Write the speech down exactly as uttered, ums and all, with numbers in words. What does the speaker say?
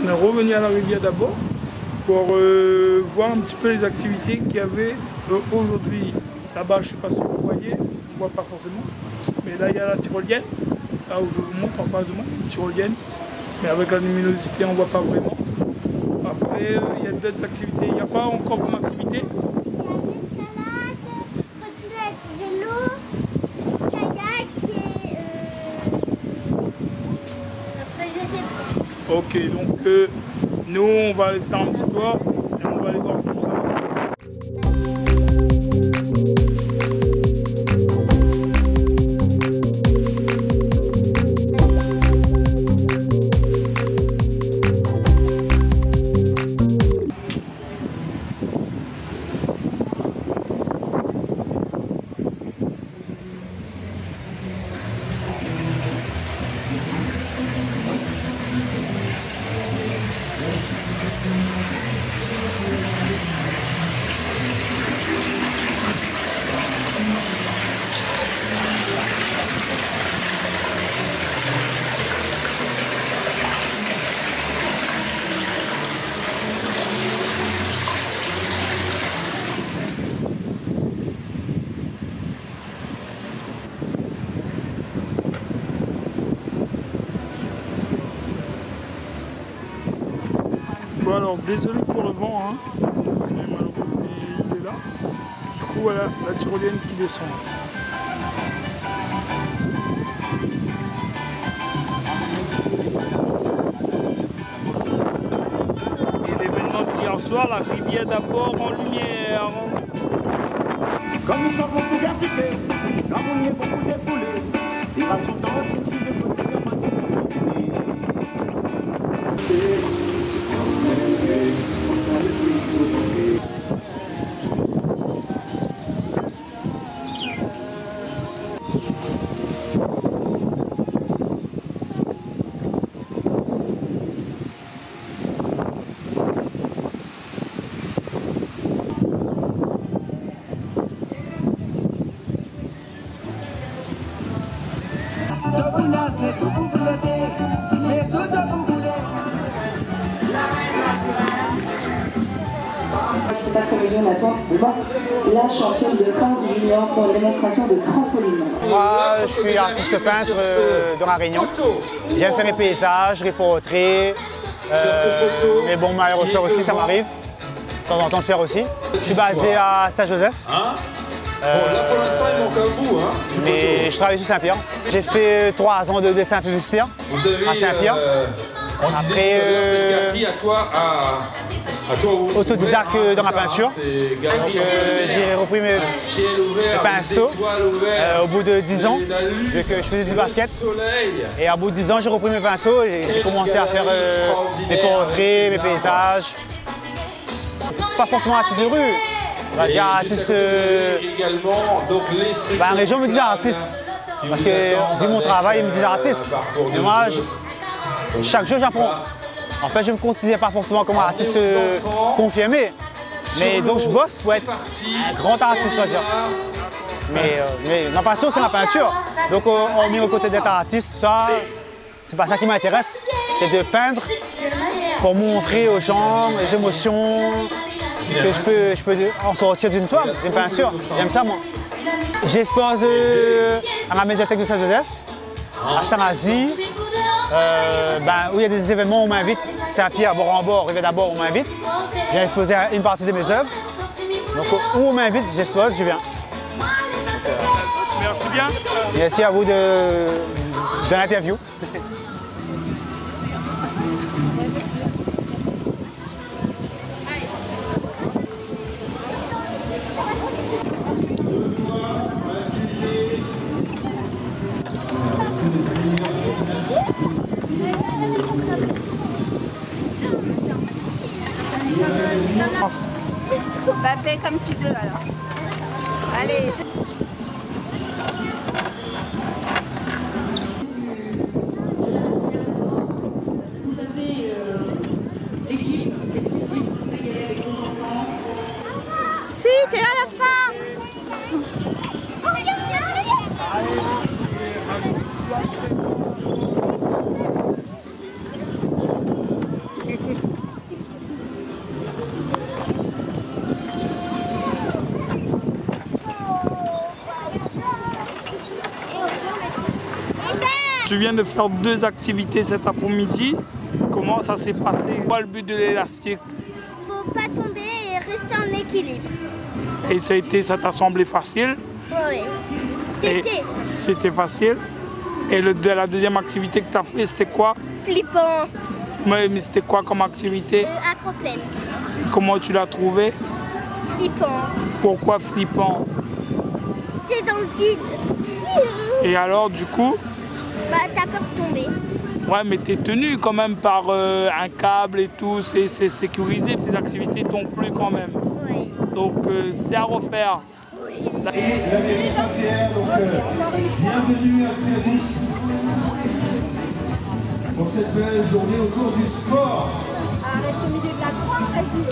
On est revenu à la rivière d'abord pour euh, voir un petit peu les activités qu'il y avait euh, aujourd'hui. Là-bas, je ne sais pas si vous voyez, on ne voit pas forcément. Mais là, il y a la tyrolienne, là où je vous montre en face de moi, une tyrolienne. Mais avec la luminosité, on ne voit pas vraiment. Après, euh, il y a d'autres activités. Il n'y a pas encore comme activité. Ok, donc euh, nous on va aller faire un petit tour et on va aller voir tout ça. Bon alors désolé pour le vent, hein. C'est malheureux, mais il est là. Du coup voilà la tyrolienne qui descend. Et l'événement d'hier soir, la rivière d'abord en lumière. Comme ils sont pour se garder, dans mon nez beaucoup défoulé, ils va son temps sur le côté de votre Cet après-midi, on attend la championne de France junior pour une démonstration de trampoline. Moi, je suis artiste peintre euh, de La Réunion. J'aime faire mes paysages, les portraits. Euh, mais bon, ma recherche aussi, ça m'arrive. De temps en temps de faire aussi. Je suis basé à Saint-Joseph. Euh, bon, là pour l'instant il manque un bout, hein. Mais je travaille sur Saint-Pierre. J'ai fait trois ans de dessin publicitaire à Saint-Pierre. Euh, on Après, disait euh, c'est appris à toi à, à toi où autodidacte ouvert, dans hein, la peinture. Donc euh, j'ai repris mes, ouvert, mes pinceaux euh, au bout de dix ans, vu que je faisais du basket. Soleil. Et au bout de dix ans, j'ai repris mes pinceaux et j'ai commencé à faire euh, mes portraits, mes paysages. Pas forcément artiste de rue. On va dire artiste. Euh, également, donc les bah, les gens me disent artiste. Parce que vu mon travail, ils me disent artiste. Et moi, je, chaque jour, j'apprends. En fait, je ne me considère pas forcément comme un artiste euh, confirmé. Mais donc, je bosse pour être un grand artiste, on va dire. Mais, euh, mais ma passion, c'est la peinture. Donc, on, on met aux côtés d'être artiste, ça, c'est pas ça qui m'intéresse. C'est de peindre pour montrer aux gens les émotions, que je peux, je peux en sortir d'une toile, d'une peinture. J'aime ça, moi. J'expose euh, à la médiathèque de Saint-Joseph, à Saint-Nazy, euh, ben, où il y a des événements où on m'invite. Saint-Pierre, bord en bord, Rivière d'abord, on m'invite. J'ai exposé une partie de mes œuvres. Donc, où on m'invite, j'expose, je viens. Merci bien. Merci à vous de, de l'interview. Bah fais comme tu veux alors. Allez. Vous avez l'équipe, vous allez avec vos enfants. Si, t'es à la fin. Tu viens de faire deux activités cet après-midi. Comment ça s'est passé? Quoi le but de l'élastique? Faut pas tomber et rester en équilibre. Et ça a été, ça t'a semblé facile? Oui. C'était. C'était facile. Et le, de, la deuxième activité que tu as fait, c'était quoi? Flippant. Mais, mais c'était quoi comme activité? Euh, acroplène. Et comment tu l'as trouvé? Flippant. Pourquoi flippant? C'est dans le vide. Et alors, du coup? Bah, t'as peur de tomber. Ouais, mais t'es tenu quand même par euh, un câble et tout, c'est sécurisé, ces activités t'ont plu quand même. Oui. Donc euh, c'est à refaire. Oui. Et la mairie Saint-Pierre, donc euh, bienvenue à toutes et tous pour cette belle journée autour du sport. Ah, reste au milieu de la croix, vas-y.